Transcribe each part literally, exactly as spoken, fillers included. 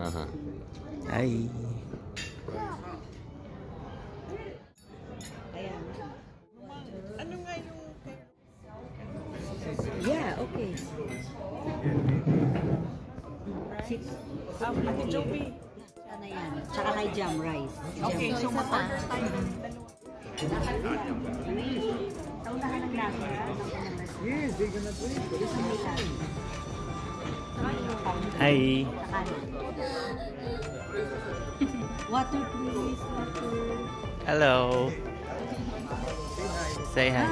Hi. Ayan. Ano nga yung... Yeah, okay. Six. Um, Ate Joby. Ano yan? Tsaka kay jam rice. Okay, so mag-order tayo ng dalawa. Taunahan ng lasa. Yes, they're gonna do it. Hi. Water please, water. Hello. Say hi. Hi.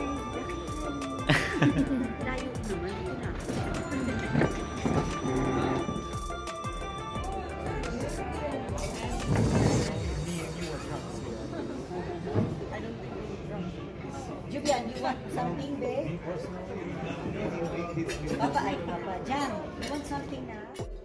Layo naman. Julian, you want something, babe? Papa, ay, Papa. Jam, you want something na?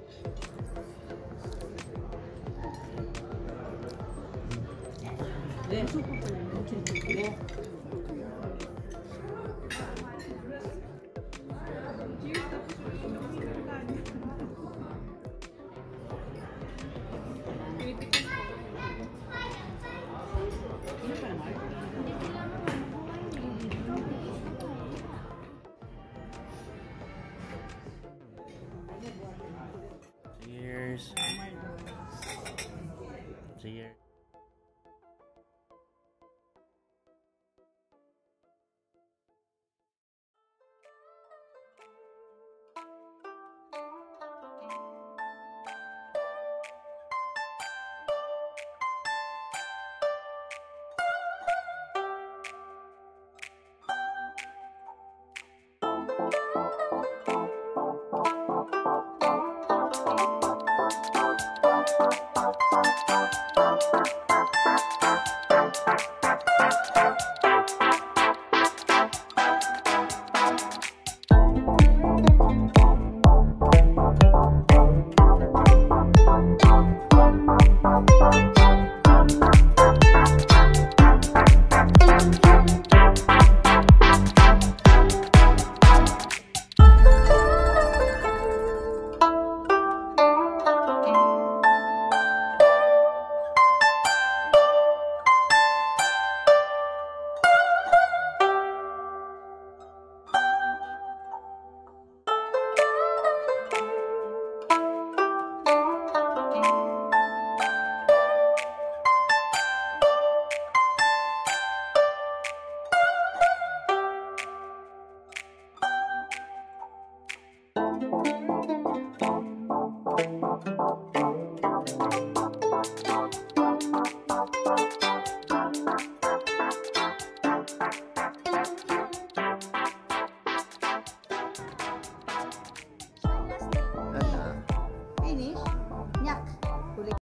Cheers. Cheers. Thank you.